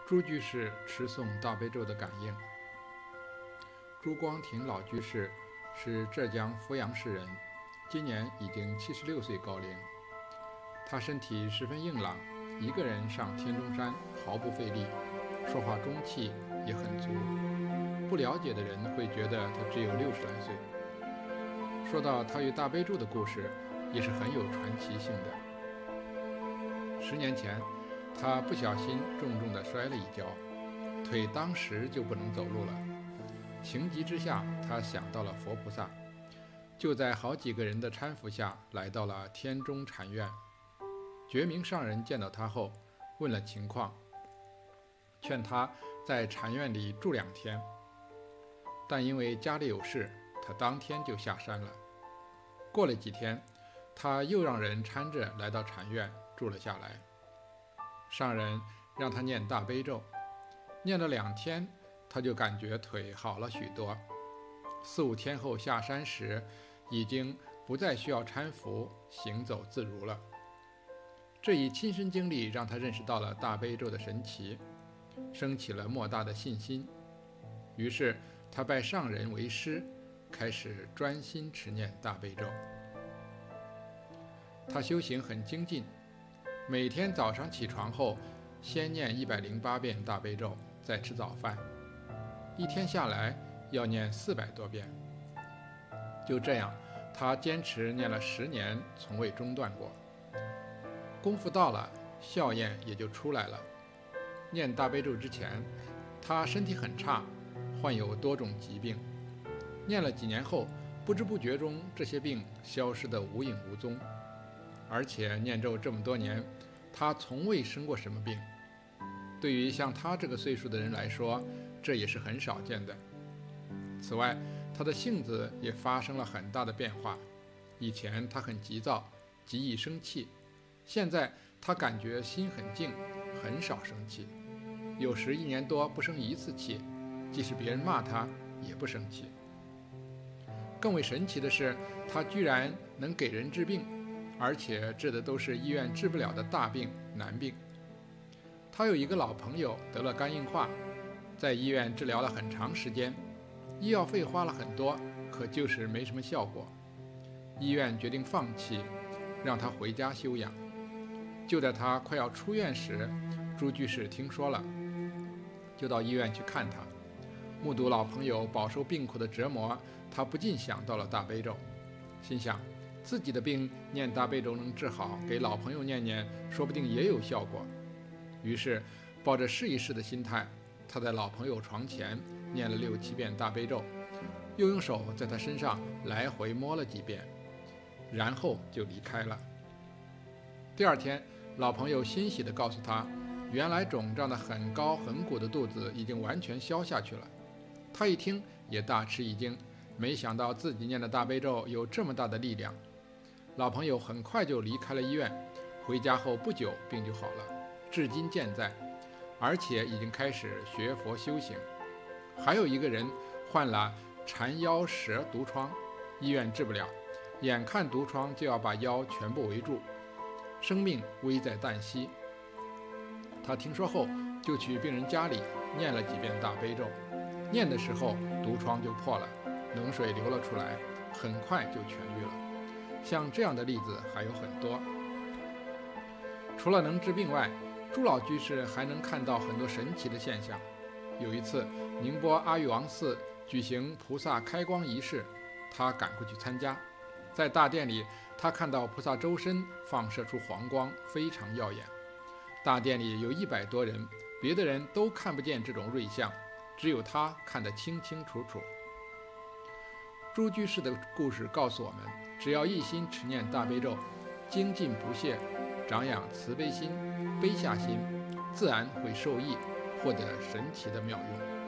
朱居士持诵大悲咒的感应。朱光庭老居士是浙江扶阳市人，今年已经76岁高龄。他身体十分硬朗，一个人上天中山毫不费力，说话中气也很足。不了解的人会觉得他只有60来岁。说到他与大悲咒的故事，也是很有传奇性的。10年前，他不小心重重地摔了一跤，腿当时就不能走路了。情急之下，他想到了佛菩萨，就在好几个人的搀扶下来到了天中禅院。觉明上人见到他后，问了情况，劝他在禅院里住2天，但因为家里有事，他当天就下山了。过了几天，他又让人搀着来到禅院住了下来。上人让他念大悲咒，念了2天，他就感觉腿好了许多。4、5天后下山时，已经不再需要搀扶，行走自如了。这一亲身经历让他认识到了大悲咒的神奇，升起了莫大的信心。于是他拜上人为师，开始专心持念大悲咒。他修行很精进，每天早上起床后，先念108遍大悲咒，再吃早饭，一天下来要念400多遍。就这样，他坚持念了10年，从未中断过。功夫到了，效验也就出来了。念大悲咒之前，他身体很差，患有多种疾病。念了几年后，不知不觉中这些病消失得无影无踪。而且念咒这么多年，他从未生过什么病。对于像他这个岁数的人来说，这也是很少见的。此外，他的性子也发生了很大的变化。以前他很急躁，极易生气，现在他感觉心很静，很少生气，有时1年多不生1次气，即使别人骂他也不生气。更为神奇的是，他居然能给人治病，而且治的都是医院治不了的大病难病。他有一个老朋友得了肝硬化，在医院治疗了很长时间，医药费花了很多，可就是没什么效果。医院决定放弃，让他回家休养。就在他快要出院时，朱居士听说了，就到医院去看他。目睹老朋友饱受病苦的折磨，他不禁想到了大悲咒，心想自己的病念大悲咒能治好，给老朋友念念，说不定也有效果。于是抱着试一试的心态，他在老朋友床前念了6、7遍大悲咒，又用手在他身上来回摸了几遍，然后就离开了。第2天，老朋友欣喜地告诉他，原来肿胀得很高很鼓的肚子已经完全消下去了。他一听也大吃一惊，没想到自己念的大悲咒有这么大的力量。老朋友很快就离开了医院，回家后不久病就好了，至今健在，而且已经开始学佛修行。还有一个人患了缠腰蛇毒疮，医院治不了，眼看毒疮就要把腰全部围住，生命危在旦夕。他听说后，就去病人家里念了几遍大悲咒，念的时候毒疮就破了，冷水流了出来，很快就痊愈了。像这样的例子还有很多。除了能治病外，朱老居士还能看到很多神奇的现象。有一次，宁波阿育王寺举行菩萨开光仪式，他赶过去参加。在大殿里，他看到菩萨周身放射出黄光，非常耀眼。大殿里有100多人，别的人都看不见这种瑞相，只有他看得清清楚楚。朱居士的故事告诉我们，只要一心持念大悲咒，精进不懈，长养慈悲心、悲下心，自然会受益，获得神奇的妙用。